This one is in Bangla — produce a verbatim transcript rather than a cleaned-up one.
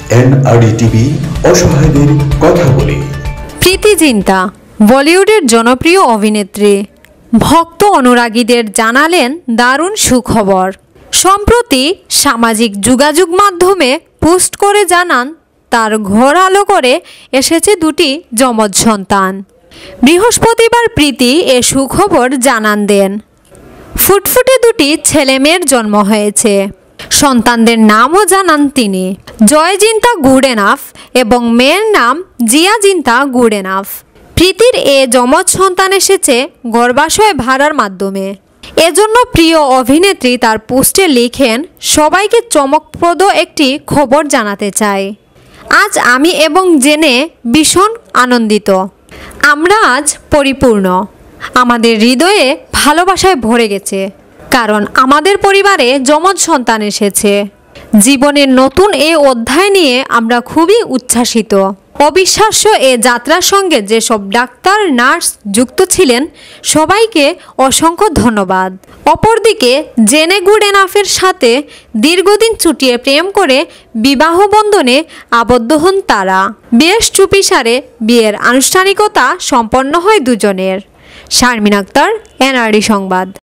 এনআরডি টিভি, অসহায়দের কথা বলে। প্রীতি জিন্টা বলিউডের জনপ্রিয় অভিনেত্রী। ভক্ত অনুরাগীদের জানালেন দারুণ সুখবর। সম্প্রতি সামাজিক যোগাযোগ মাধ্যমে পোস্ট করে জানান তার ঘর আলো করে এসেছে দুটি যমজ সন্তান। বৃহস্পতিবার প্রীতি এ সুখবর জানান দেন। ফুটফুটে দুটি ছেলেমেয়ের জন্ম হয়েছে। সন্তানদের নামও জানান তিনি, জয় জিন্টা গুড এনাফ এবং মেয়ের নাম জিয়া জিন্টা গুড এনাফ। প্রীতির এ যমজ সন্তান এসেছে গর্ভাশয় ভাড়ার মাধ্যমে। এজন্য প্রিয় অভিনেত্রী তার পোস্টে লিখেন, সবাইকে চমকপ্রদ একটি খবর জানাতে চাই। আজ আমি এবং জেনে ভীষণ আনন্দিত। আমরা আজ পরিপূর্ণ। আমাদের হৃদয়ে ভালোবাসায় ভরে গেছে, কারণ আমাদের পরিবারে যমজ সন্তান এসেছে। জীবনের নতুন এ অধ্যায় নিয়ে আমরা খুবই উচ্ছ্বাসিত। অবিশ্বাস্য এ যাত্রার সঙ্গে যেসব ডাক্তার নার্স যুক্ত ছিলেন সবাইকে অসংখ্য ধন্যবাদ। অপরদিকে জেনে গুড এনাফের সাথে দীর্ঘদিন চুটিয়ে প্রেম করে বিবাহ বন্ধনে আবদ্ধ হন তারা। বেশ চুপিসারে বিয়ের আনুষ্ঠানিকতা সম্পন্ন হয় দুজনের। শারমিন আক্তার, এনআরডি সংবাদ।